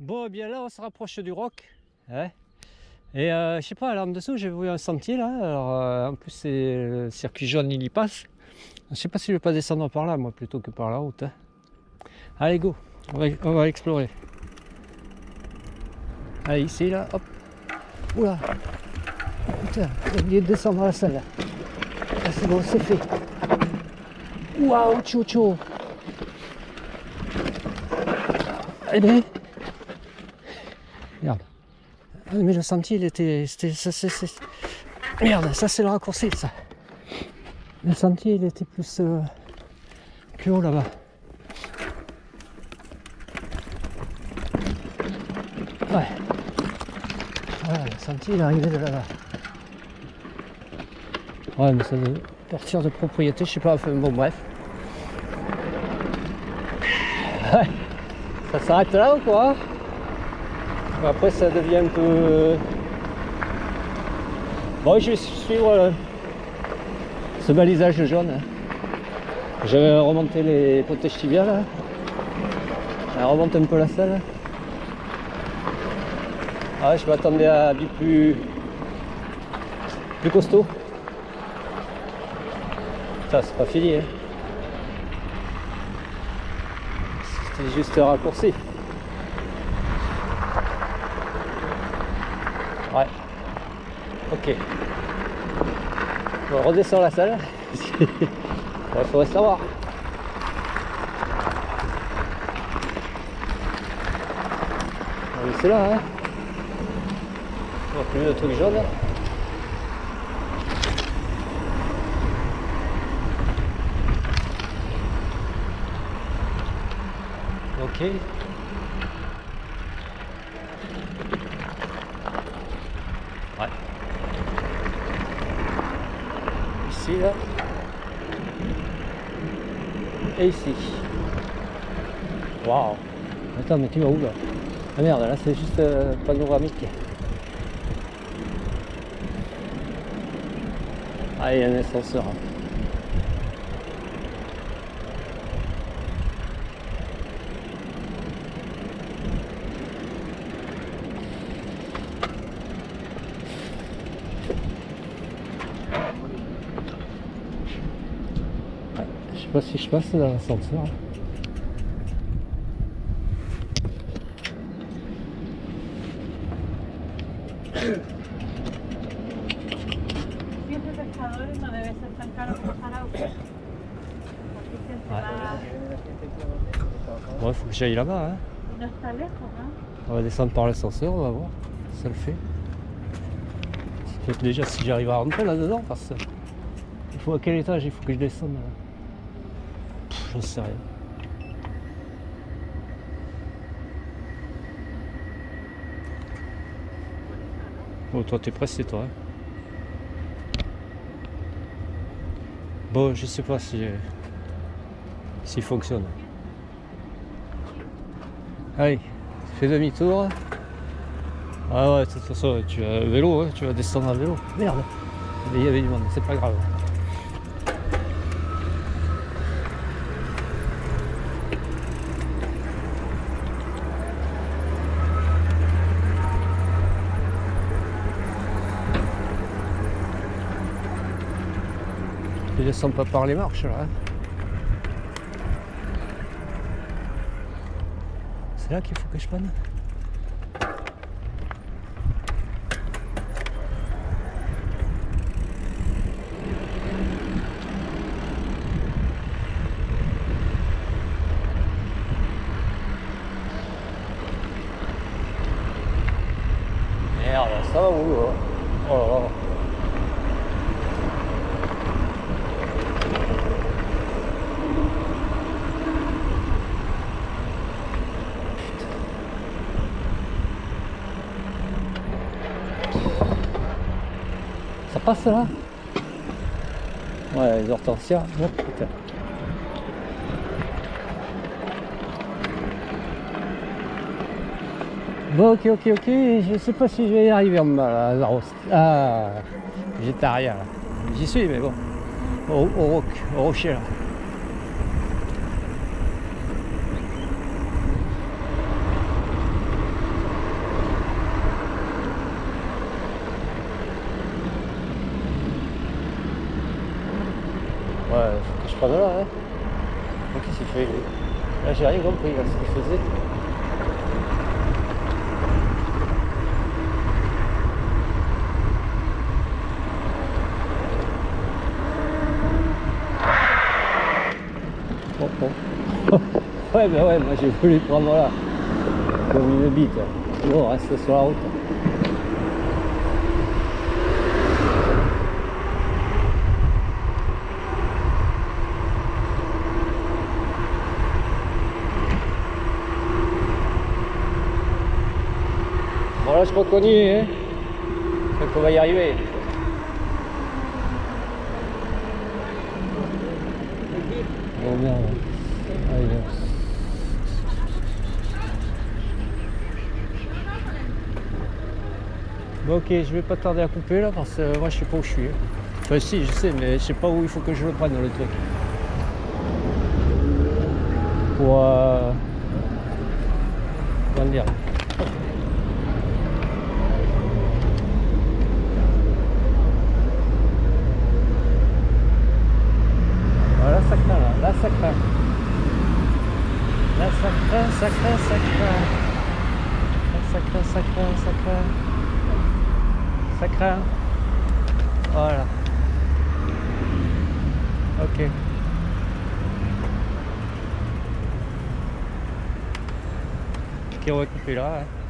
Bon, eh bien là, on se rapproche du roc. Hein. Et je sais pas, là en dessous, j'ai vu un sentier là. Alors, en plus, c'est le circuit jaune, il y passe. Je sais pas si je vais pas descendre par là, moi, plutôt que par la route. Hein. Allez, go, on va explorer. Allez, ici, là, hop. Oula, putain, j'ai oublié de descendre à la salle. Ah, c'est bon, c'est fait. Waouh, tchou. Eh bien, merde. Ah, mais le sentier, il était. Merde, ça c'est le raccourci, ça. Le sentier, il était plus haut là-bas. Ouais. Voilà, le sentier, il est arrivé de là-bas. Ouais, mais ça doit partir de propriété, je sais pas, enfin, bon, bref. Ouais. Ça s'arrête là ou quoi? Après, ça devient un peu. Bon, je vais suivre ce balisage jaune. Je vais remonter les protèges tibiales. Là. Elle remonte un peu la selle. Ah, je m'attendais à du plus costaud. Ça, c'est pas fini. Hein. C'était juste un raccourci. Ouais. Ok. On redescend la salle. Il faudrait savoir. C'est là, hein. On voit plus le truc jaune. Ok. Ouais. Ici, là. Et ici. Waouh. Attends, mais tu vas où là? Ah merde, là c'est juste panoramique. Ah, il y a un ascenseur. Ouais, je sais pas si je passe dans l'ascenseur. Ouais, faut que j'aille là-bas. Hein. On va descendre par l'ascenseur, on va voir si ça le fait. Ça fait déjà si j'arrive à rentrer là-dedans, parce que il faut à quel étage il faut que je descende. J'en sais rien. Oh, toi t'es pressé toi. Hein. Bon, je sais pas si s'il fonctionne. Allez, fais demi-tour. Ah ouais, de toute façon, tu as vélo, hein, tu vas descendre à vélo. Merde, il y avait du monde, c'est pas grave. Je descends pas par les marches là. Hein. C'est là qu'il faut que je prenne. Merde, ça va où là? Oh là là. Ça passe là? Ouais, les hortensias. Oh, putain. Bon, ok, je sais pas si je vais y arriver en bas là, Ah, j'étais arrière là. J'y suis, mais bon. Au rocher là. prendre là, hein. Qu'est-ce qu'il fait lui? Là j'ai rien compris là, ce qu'il faisait. Oh, oh. Ouais ben ouais, moi j'ai voulu prendre là. Comme une bite. Non, reste sur la route. Bon là je continue, hein. Je crois qu'on va y arriver. Oh merde. Allez, bon, ok, je vais pas tarder à couper là parce que moi je sais pas où je suis. Enfin si, je sais, mais je sais pas où il faut que je le prenne le truc. Pour comment dire. Voilà, ça craint là, là ça craint. Là ça craint, ça craint, ça craint. Là ça craint, ça craint, ça craint. Ça craint. Voilà. Ok. Ok, on va couper là. Hein.